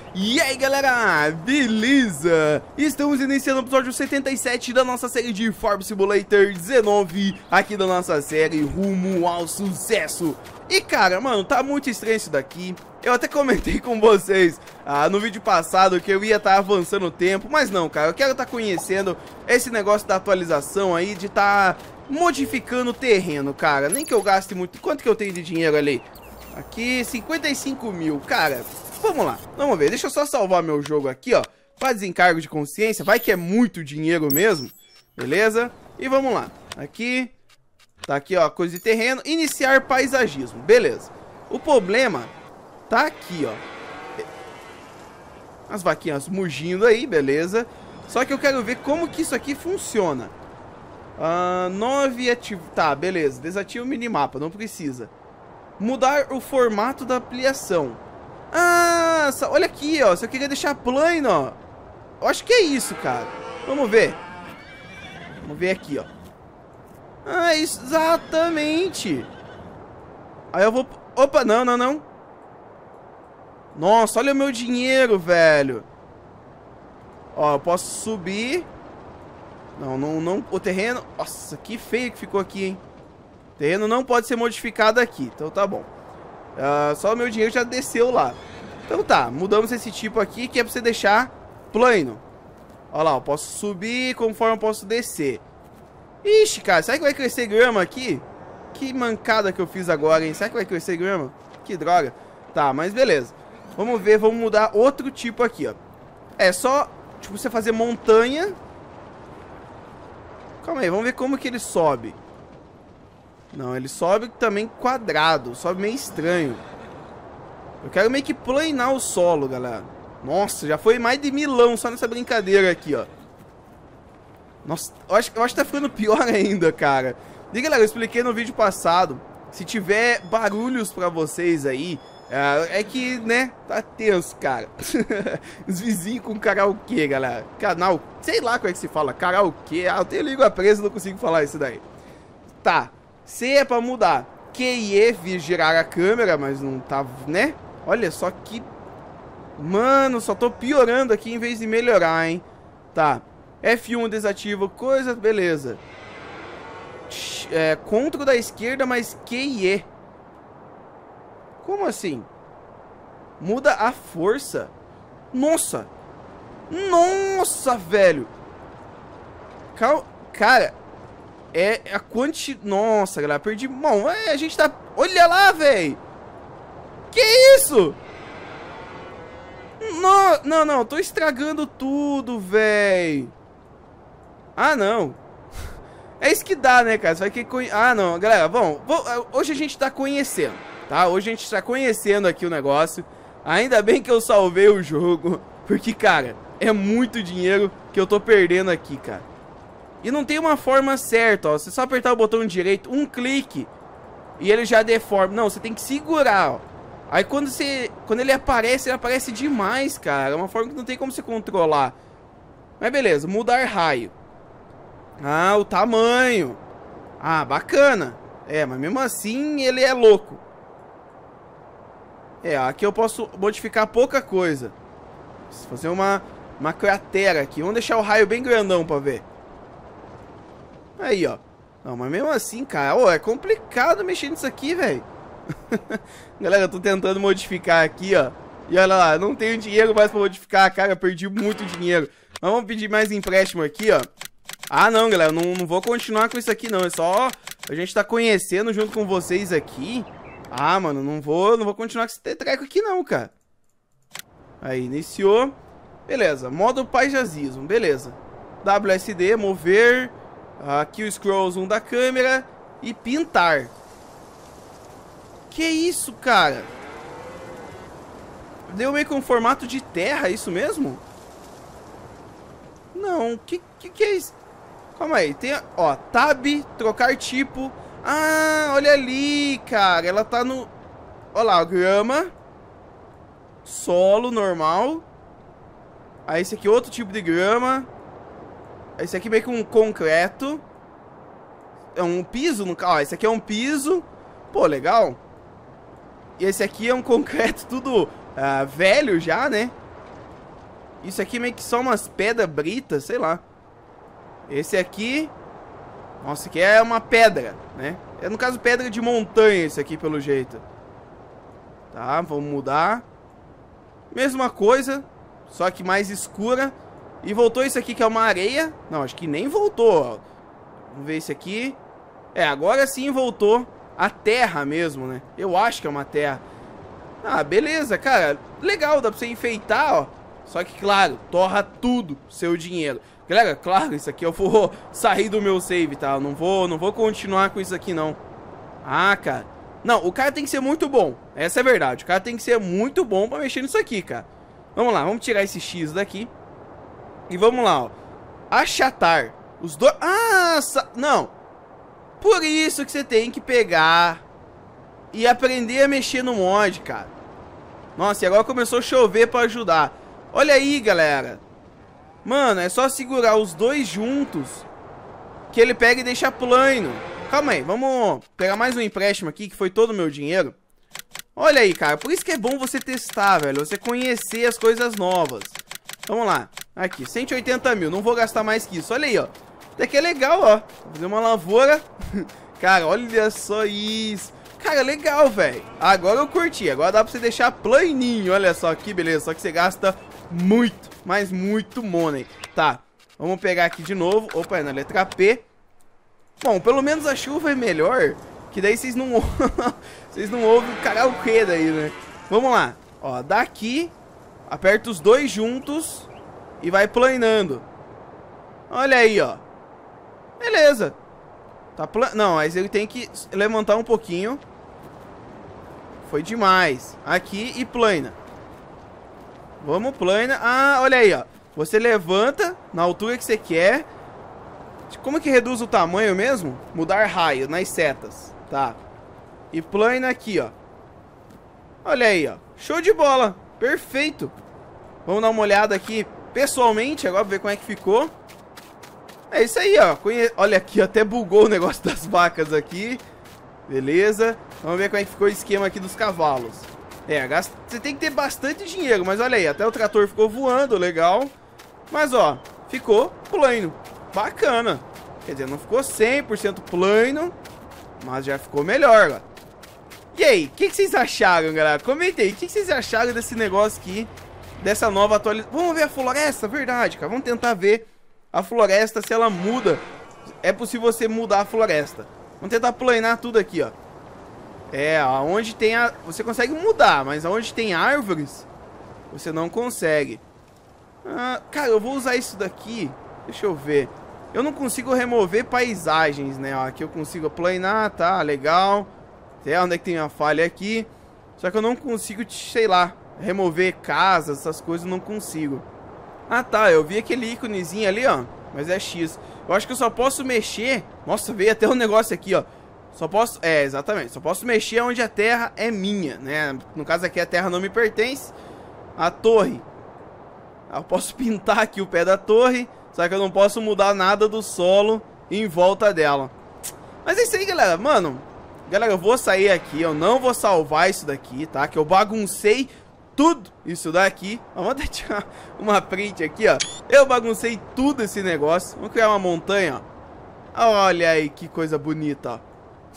E aí galera, beleza? Estamos iniciando o episódio 77 da nossa série de Farm Simulator 19, aqui da nossa série Rumo ao Sucesso. E cara, mano, tá muito estranho isso daqui. Eu até comentei com vocês no vídeo passado que eu ia estar avançando o tempo, mas não, cara, eu quero estar conhecendo esse negócio da atualização aí, de estar modificando o terreno, cara. Nem que eu gaste muito. Quanto que eu tenho de dinheiro ali? Aqui, 55 mil, cara. Vamos lá, vamos ver. Deixa eu só salvar meu jogo aqui, ó. Pra desencargo de consciência. Vai que é muito dinheiro mesmo. Beleza? E vamos lá. Aqui. Tá aqui, ó. Coisa de terreno. Iniciar paisagismo. Beleza. O problema tá aqui, ó. As vaquinhas mugindo aí, beleza. Só que eu quero ver como que isso aqui funciona. 9 ativo. Tá, beleza. Desativa o minimapa. Não precisa. Mudar o formato da ampliação. Ah, olha aqui, ó. Se eu queria deixar plano, ó. Eu acho que é isso, cara. Vamos ver. Vamos ver aqui, ó. Ah, exatamente. Aí eu vou... Opa, não, não, não. Nossa, olha o meu dinheiro, velho. Ó, eu posso subir. Não, não, não. O terreno... Nossa, que feio que ficou aqui, hein. O terreno não pode ser modificado aqui. Então tá bom. Só o meu dinheiro já desceu lá. Então tá, mudamos esse tipo aqui, que é pra você deixar plano. Olha lá, eu posso subir conforme eu posso descer. Ixi, cara, será que vai crescer grama aqui? Que mancada que eu fiz agora, hein? Será que vai crescer grama? Que droga. Tá, mas beleza. Vamos ver, vamos mudar outro tipo aqui, ó. É só, tipo, você fazer montanha. Calma aí, vamos ver como que ele sobe. Não, ele sobe também quadrado. Sobe meio estranho. Eu quero meio que planar o solo, galera. Nossa, já foi mais de milão só nessa brincadeira aqui, ó. Nossa, eu acho que tá ficando pior ainda, cara. E galera, eu expliquei no vídeo passado. Se tiver barulhos pra vocês aí, é que, né, tá tenso, cara. Os vizinhos com karaokê, galera. Canal, sei lá como é que se fala, karaokê. Eu tenho língua presa, não consigo falar isso daí. Tá. C é pra mudar. Q e E vir girar a câmera, mas não tá, né? Olha só que... Mano, só tô piorando aqui em vez de melhorar, hein? Tá. F1 desativa coisa, beleza. Ctrl da esquerda, mas Q e E. Como assim? Muda a força? Nossa! Nossa, velho! Cara... É a quantidade... Nossa, galera, perdi... Bom, a gente tá... Olha lá, velho! Que isso? Não, não, não. Tô estragando tudo, velho. Ah, não. É isso que dá, né, cara? Você vai que... Ah, não. Galera, bom... Hoje a gente tá conhecendo, tá? Hoje a gente tá conhecendo aqui o negócio. Ainda bem que eu salvei o jogo. Porque, cara, é muito dinheiro que eu tô perdendo aqui, cara. E não tem uma forma certa, ó. Você só apertar o botão direito, um clique, e ele já deforma. Não, você tem que segurar, ó. Aí quando ele aparece demais, cara. É uma forma que não tem como você controlar. Mas beleza, mudar raio. Ah, o tamanho. Ah, bacana. É, mas mesmo assim ele é louco. É, aqui eu posso modificar pouca coisa. Vou fazer uma cratera aqui. Vamos deixar o raio bem grandão pra ver. Aí, ó. Não, mas mesmo assim, cara, é complicado mexer nisso aqui, velho. Galera, eu tô tentando modificar aqui, ó. E olha lá, não tenho dinheiro mais pra modificar, cara. Eu perdi muito dinheiro. Mas vamos pedir mais empréstimo aqui, ó. Ah, não, galera, não vou continuar com isso aqui, não. É só a gente tá conhecendo junto com vocês aqui. Ah, mano, não vou continuar com esse treco aqui, não, cara. Aí, iniciou. Beleza, modo paisagismo, beleza. WSD, mover... Aqui o scroll zoom da câmera e pintar. Que isso, cara? Deu meio que um formato de terra, é isso mesmo? Não, que é isso? Calma aí, tem, ó, tab, trocar tipo. Ah, olha ali, cara, ela tá no... Olha lá, grama. Solo, normal. Aí esse aqui é outro tipo de grama. Esse aqui meio que um concreto. É um piso, ó, esse aqui é um piso. Pô, legal. E esse aqui é um concreto tudo velho já, né? Isso aqui meio que só umas pedras britas, sei lá. Esse aqui... Nossa, aqui é uma pedra, né? É, no caso, pedra de montanha esse aqui, pelo jeito. Tá, vamos mudar. Mesma coisa, só que mais escura. E voltou isso aqui que é uma areia. Não, acho que nem voltou, ó. Vamos ver esse aqui. É, agora sim voltou a terra mesmo, né? Eu acho que é uma terra. Ah, beleza, cara. Legal, dá pra você enfeitar, ó. Só que, claro, torra tudo seu dinheiro. Galera, claro, isso aqui eu vou sair do meu save, tá? Eu não vou continuar com isso aqui, não. Ah, cara. Não, o cara tem que ser muito bom. Essa é a verdade. O cara tem que ser muito bom pra mexer nisso aqui, cara. Vamos lá, vamos tirar esse X daqui. E vamos lá, ó. Achatar. Os dois... Ah, não. Por isso que você tem que pegar e aprender a mexer no mod, cara. Nossa, e agora começou a chover pra ajudar. Olha aí, galera. Mano, é só segurar os dois juntos que ele pega e deixa plano. Calma aí, vamos pegar mais um empréstimo aqui, que foi todo o meu dinheiro. Olha aí, cara, por isso que é bom você testar, velho. Você conhecer as coisas novas. Vamos lá, aqui, 180 mil, não vou gastar mais que isso. Olha aí, ó, até que é legal, ó. Vou fazer uma lavoura. Cara, olha só isso. Cara, legal, velho. Agora eu curti, agora dá pra você deixar planinho. Olha só, que beleza, só que você gasta muito, mas muito money. Tá, vamos pegar aqui de novo. Opa, é na letra P. Bom, pelo menos a chuva é melhor, que daí vocês não vocês não ouvem o karaokê daí, né? Vamos lá, ó, daqui aperta os dois juntos e vai planando. Olha aí, ó. Beleza. Tá não, mas ele tem que levantar um pouquinho. Foi demais. Aqui e plana. Vamos, plana. Ah, olha aí, ó. Você levanta na altura que você quer. Como que reduz o tamanho mesmo? Mudar raio nas setas. Tá. E plana aqui, ó. Olha aí, ó. Show de bola. Perfeito. Vamos dar uma olhada aqui pessoalmente agora pra ver como é que ficou. É isso aí, ó. Olha aqui, até bugou o negócio das vacas aqui. Beleza. Vamos ver como é que ficou o esquema aqui dos cavalos. É, você tem que ter bastante dinheiro. Mas olha aí, até o trator ficou voando, legal. Mas ó, ficou plano. Bacana. Quer dizer, não ficou 100% plano, mas já ficou melhor, ó. E aí, o que vocês acharam, galera? Comenta aí, o que vocês acharam desse negócio aqui, dessa nova atualização? Vamos ver a floresta, verdade, cara. Vamos tentar ver a floresta, se ela muda. É possível você mudar a floresta. Vamos tentar planar tudo aqui, ó. É, aonde tem a... Você consegue mudar, mas aonde tem árvores, você não consegue. Ah, cara, eu vou usar isso daqui. Deixa eu ver. Eu não consigo remover paisagens, né? Ó, aqui eu consigo planar, tá? Legal. Até onde é que tem uma falha aqui. Só que eu não consigo, sei lá, remover casas, essas coisas eu não consigo. Ah, tá. Eu vi aquele íconezinho ali, ó. Mas é X. Eu acho que eu só posso mexer... Nossa, veio até um negócio aqui, ó. Só posso... É, exatamente. Só posso mexer onde a terra é minha, né? No caso aqui a terra não me pertence. A torre. Eu posso pintar aqui o pé da torre. Só que eu não posso mudar nada do solo em volta dela. Mas é isso aí, galera. Mano, galera, eu vou sair aqui. Eu não vou salvar isso daqui, tá? Que eu baguncei tudo isso daqui. Vamos até tirar uma print aqui, ó. Eu baguncei tudo esse negócio. Vamos criar uma montanha, ó. Olha aí que coisa bonita, ó.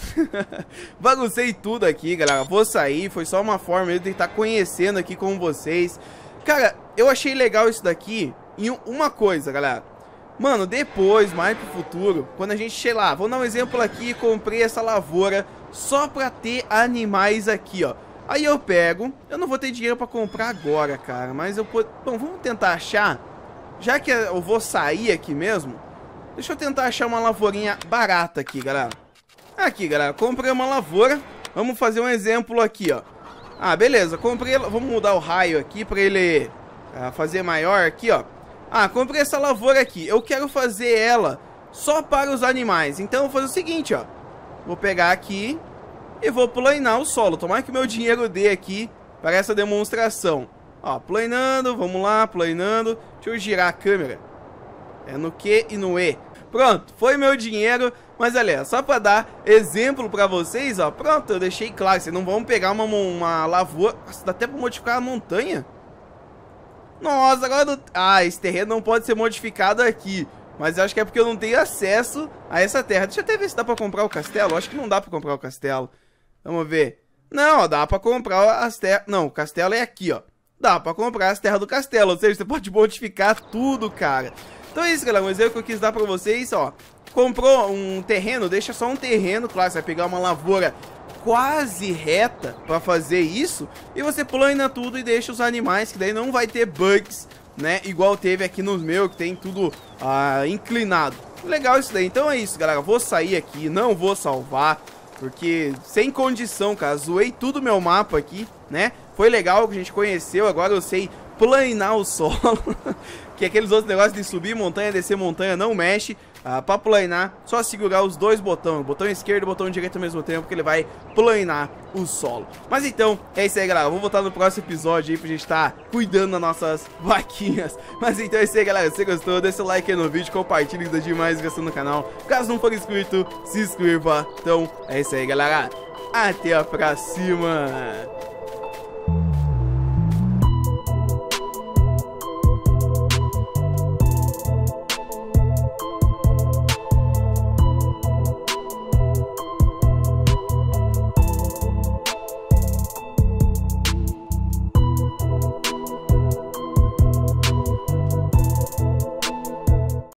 Baguncei tudo aqui, galera. Vou sair. Foi só uma forma de estar conhecendo aqui com vocês. Cara, eu achei legal isso daqui. E uma coisa, galera, mano, depois, mais pro futuro, quando a gente, sei lá, vou dar um exemplo aqui, comprei essa lavoura só pra ter animais aqui, ó. Aí eu pego, eu não vou ter dinheiro pra comprar agora, cara, mas eu... Bom, vamos tentar achar, já que eu vou sair aqui mesmo, deixa eu tentar achar uma lavourinha barata aqui, galera. Aqui, galera, comprei uma lavoura, vamos fazer um exemplo aqui, ó. Ah, beleza, comprei, vamos mudar o raio aqui pra ele fazer maior aqui, ó. Ah, comprei essa lavoura aqui. Eu quero fazer ela só para os animais. Então eu vou fazer o seguinte, ó. Vou pegar aqui e vou planar o solo. Tomara que meu dinheiro dê aqui para essa demonstração. Ó, planando, vamos lá, planando. Deixa eu girar a câmera. É no Q e no E. Pronto, foi meu dinheiro. Mas olha, só para dar exemplo para vocês, ó. Pronto, eu deixei claro. Vocês não vão pegar uma lavoura. Nossa, dá até para modificar a montanha. Nossa, agora não... Ah, esse terreno não pode ser modificado aqui. Mas eu acho que é porque eu não tenho acesso a essa terra. Deixa eu até ver se dá pra comprar o castelo. Acho que não dá pra comprar o castelo. Vamos ver. Não, ó, dá pra comprar as terras... Não, o castelo é aqui, ó. Dá pra comprar as terras do castelo. Ou seja, você pode modificar tudo, cara. Então é isso, galera. Um exemplo que eu quis dar pra vocês, ó. Comprou um terreno, deixa só um terreno. Claro, você vai pegar uma lavoura quase reta pra fazer isso. E você plana tudo e deixa os animais, que daí não vai ter bugs, né? Igual teve aqui nos meus, que tem tudo inclinado. Legal isso daí. Então é isso, galera. Vou sair aqui, não vou salvar, porque sem condição, cara. Zoei tudo meu mapa aqui, né? Foi legal que a gente conheceu. Agora eu sei planar o solo. Que aqueles outros negócios de subir montanha, descer montanha, não mexe. Pra planar, só segurar os dois botões, o botão esquerdo e o botão direito ao mesmo tempo, que ele vai planar o solo. Mas então, é isso aí, galera. Vamos voltar no próximo episódio aí pra gente estar cuidando das nossas vaquinhas. Mas então é isso aí, galera. Se você gostou, deixa o like aí no vídeo, compartilha e demais inscrição no canal. Caso não for inscrito, se inscreva. Então, é isso aí, galera. Até a próxima.